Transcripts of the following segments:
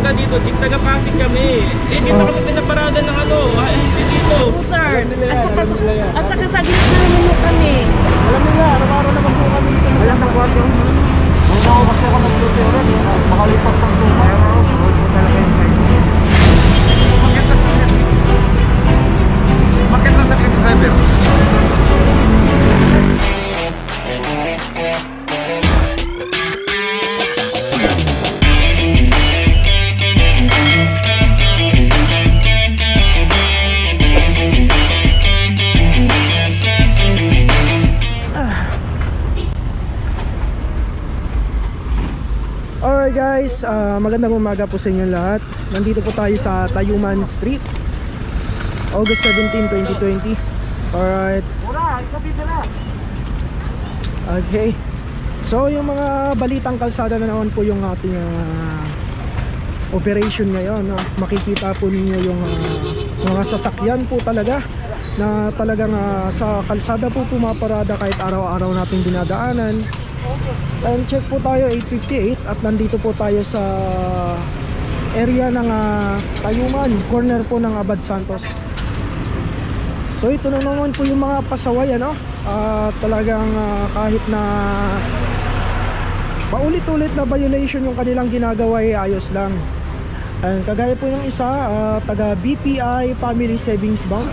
pumunta dito, taga-Pasig kami. Eh, dito kami pinaparada ng ano, hindi dito. Oo, sir. At saka sa gitna naman kami. Alam nila, araw-araw naman po kami dito. Alam ng kwarto. Kung ako kasi ako nag-tuturan, makalipas ng tuma. Araw-araw, road po talaga yung kayo. Bakit lang sa driver? Alright guys, magandang umaga po sa inyo lahat. Nandito po tayo sa Tayuman Street, August 17, 2020. Alright. Okay. So yung mga balitang kalsada na naman po yung ating operation ngayon, no? Makikita po ninyo yung mga sasakyan po talaga na talagang sa kalsada po pumaparada kahit araw-araw nating dinadaanan. Time check po tayo 8:58 at nandito po tayo sa area ng Tayuman, corner po ng Abad Santos. So ito na naman po yung mga pasaway, ano? Talagang kahit na paulit-ulit na violation yung kanilang ginagawa ay ayos lang. And kagaya po yung isa, taga BPI Family Savings Bank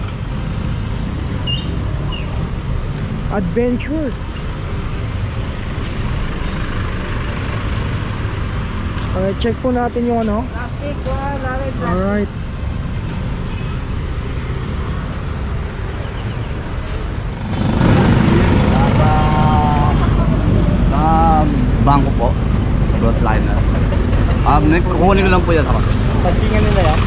Adventure. Check po natin yung ano. Alright. Bangko po, frontliner. Kukunin ko lang po yan ako. Pagkingan nila yan.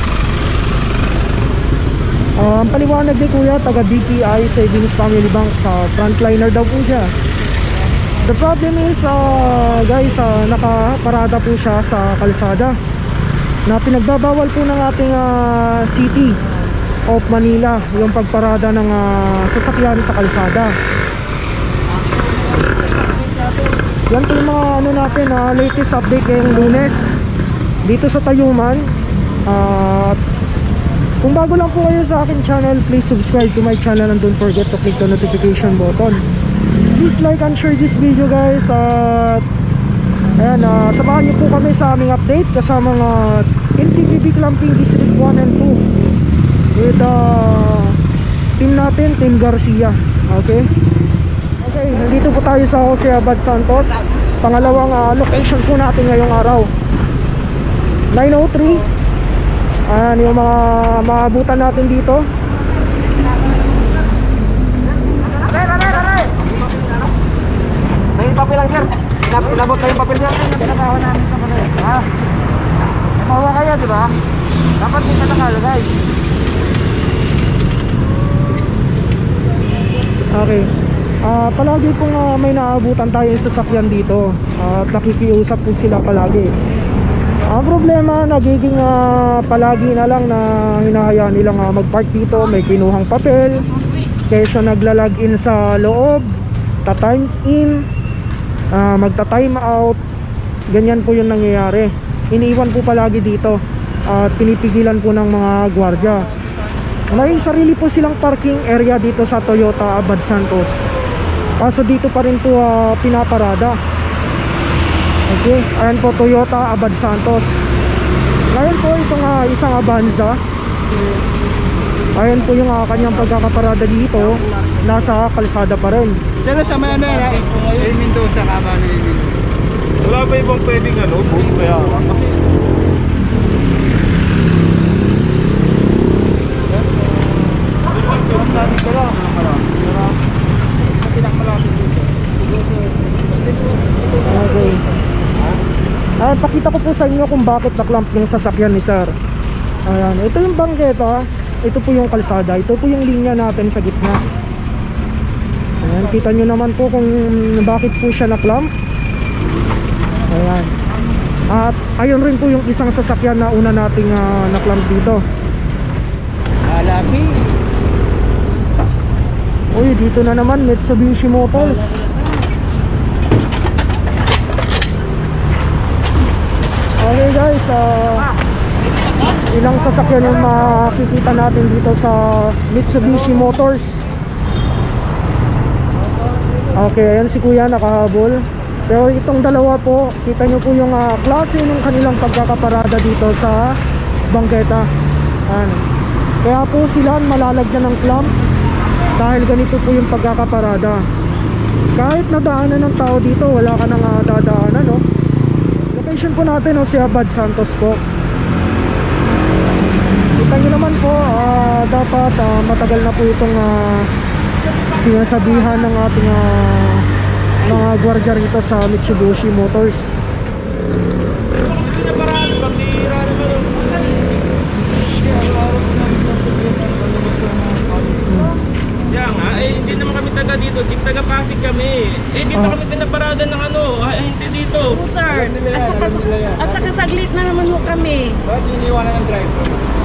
Ang paliwanag ni kuya, taga BPI Savings Family Bank, sa frontliner daw po siya. The problem is guys, nakaparada po siya sa kalsada na pinagbabawal po ng ating City of Manila yung pagparada ng sasakyan sa kalsada. Yan po yung mga ano natin, latest update ngayong Lunes dito sa Tayuman. Kung bago lang po kayo sa aking channel, please subscribe to my channel and don't forget to click the notification button. Please like and share this video guys. At ayan, samahan niyo po kami sa aming update kasama mga NTPB Clamping District 1 and 2 with team natin, Team Garcia. Okay, nandito po tayo sa Jose Abad Santos. Pangalawang location po natin ngayong araw, 9:03. Ayan yung mga maabutan natin dito. May papel lang sir. Inabot na yung papel sir. Pinakawa namin sa mga ha? Mawa kayo di ba? Dapat hindi na nakalagay. Okay. Palagi pong may naabutan tayo sa sasakyan dito at nakikiusap po sila palagi. Ang problema, nagiging palagi na lang na hinahayaan nilang mag-park dito, may kinuhang papel kaysa nagla-login sa loob, ta-time in, magta-time out. Ganyan po yung nangyayari. Iniiwan po palagi dito at pinipigilan po ng mga gwardiya. May sarili po silang parking area dito sa Toyota Abad Santos, kaso dito pa rin po pinaparada. Okay, ayan po Toyota Abad Santos. Ngayon po itong isang Avanza, ayan po yung kanyang pagkakaparada dito, nasa kalsada pa rin. Diyan sa Manila, Mendoza ka ba ni Mendoza? Wala ba ibang pwedeng ano, book kaya kasi okay. Pakita ko po sa inyo kung bakit naklamp yung sasakyan ni sir. Ayan, ito yung bangketa, ito po yung kalsada, ito po yung linya natin sa gitna. Ayan, kita nyo naman po kung bakit po siya naklamp. Ayan. At ayun rin po yung isang sasakyan na una nating naklamp dito. Laki. Uy, dito na naman Mitsubishi Motors. Okay guys, ilang sasakyan yung makikita natin dito sa Mitsubishi Motors. Okay, ayan si kuya nakahabol. Pero itong dalawa po, kita nyo po yung klase ng kanilang pagkakaparada dito sa bangketa. Ayan. Kaya po sila malalagyan ng clamp dahil ganito po yung pagkakaparada. Kahit nadaanan ng tao dito, wala ka nang dadaanan, no? Location po natin, si Abad Santos po. Kita nyo naman po, dapat matagal na po itong sinasabihan ng ating mga gwardiya rito sa Mitsubishi Motors. Yan nga, hindi naman kami taga dito, taga Pasig kami. Dito kami pinaparada ng hindi dito. Sir, at saka saglit na naman ho kami. Bakit iniwanan ng driver?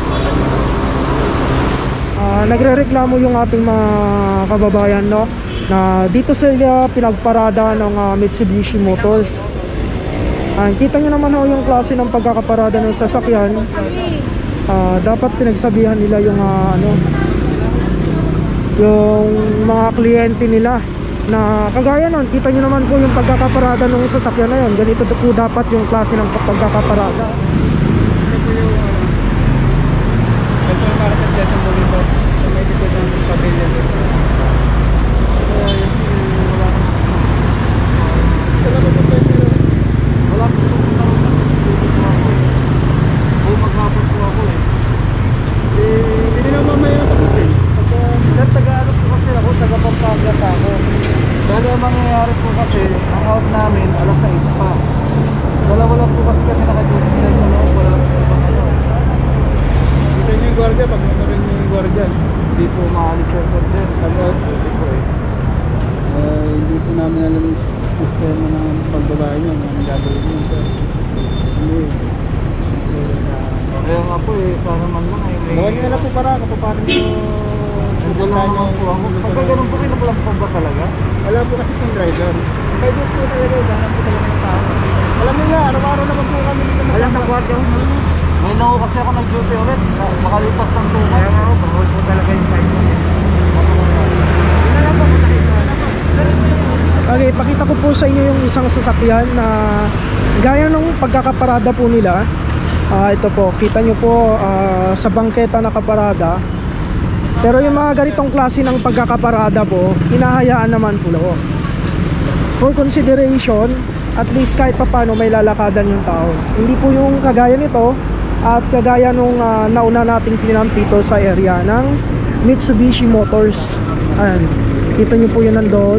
Nagrereklamo yung ating mga kababayan, no, na dito sila pinagparada ng Mitsubishi Motors. Kita nyo naman ho yung klase ng pagkakaparada ng sasakyan. Dapat pinagsabihan nila yung yung mga kliyente nila na kagaya nun. Kita nyo naman po yung pagkakaparada ng sasakyan na yun. Ganito po dapat yung klase ng pagkakaparada. Ito yung market dyan sa Bolito. So may dito ng pavilion dito. Wala ko ito kung naroon na o maghapon po ako hindi na mamaya na pagkasin. Taga-ano po kasi ako, taga-Pampanga pa ako. Dahil ang mangyayari po kasi, ang out namin, alas 6 pa. Dalawa lang po kasi kami naka-duty sa loob, wala po ibang Kita nyo yung guardia, pag nakarin nyo yung guardia, hindi po maalis yung guardia. Taga-out po, hindi po namin alam yung sistema ng pagbabae nyo, ang gagawin nyo. Hindi. Kaya nga po sana man lang gawin nyo na po para kapag paano nyo wala naman po ako. Pagka ganun po kayo lang po ba talaga? Wala po kasi yung driver. Kaya doon po talaga, ganun po talaga ng tao. Alam nyo nga, araw-araw naman po kami dito. Alam na guardia. Ngayon ako kasi ako nag-duty ulit. Makalipas ng 2 months. Kaya nga ako, pag-hold po talaga yung 5 months. Okay, pakita ko po sa inyo yung isang sasakyan na gaya ng pagkakaparada po nila. Ito po, kita nyo po sa bangketa nakaparada. Pero yung mga ganitong klase ng pagkakaparada po, hinahayaan naman po. For consideration, at least kahit papano may lalakadan yung tao. Hindi po yung kagaya nito at kagaya nung nauna nating pinamp dito sa area ng Mitsubishi Motors. Ayan, kita nyo po yun nandoon.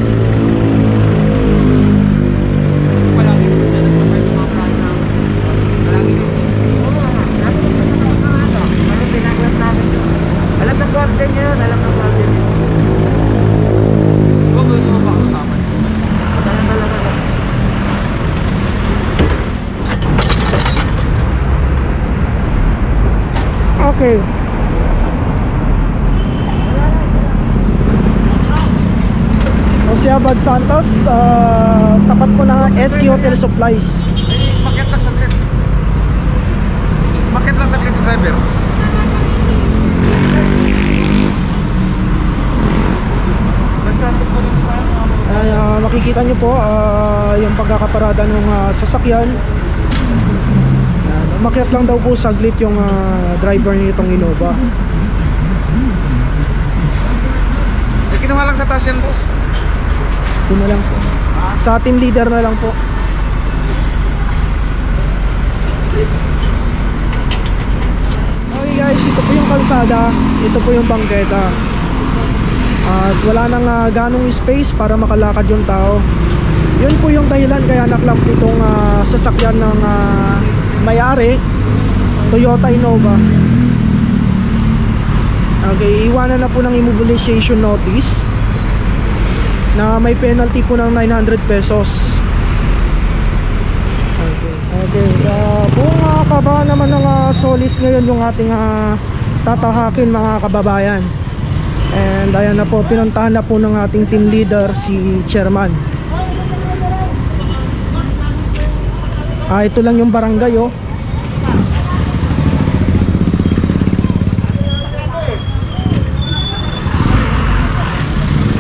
Okay. Si Abad Santos, tapat po ng SK Hotel Supplies. Makit lang sakit. Makit lang sakit yung driver. Makikita nyo po yung pagkakaparada ng sasakyan. Umakyat lang daw po saglit yung driver nitong Innova. Kinuha lang sa taas yan, boss. Ito na lang po. Sa team leader na lang po. Okay guys, ito po yung kalsada. Ito po yung bangketa. At wala nang ganong space para makalakad yung tao. Yun po yung dahilan kaya naklamp itong sasakyan ng may-ari, Toyota Innova. Okay, iwanan na po ng immobilization notice na may penalty po ng 900 pesos. Okay, buong kaba naman ng solis ngayon yung ating tatahakin mga kababayan. And ayan na po, pinuntahan na po ng ating team leader si Chairman. Ito lang yung barangay, oh.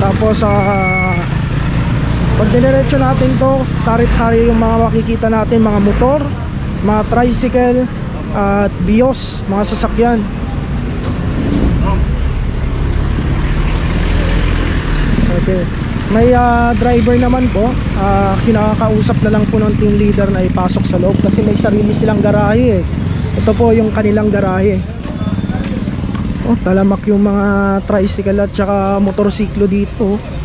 Tapos pag diniretso natin to, sarit-sari yung mga makikita natin, mga motor, mga tricycle at bios, mga sasakyan. Okay. May driver naman po, kinakausap na lang po ng team leader na ipasok sa loob kasi may sarili silang garahe eh. Ito po yung kanilang garahe. Oh, talamak yung mga tricycle at saka motorsiklo dito.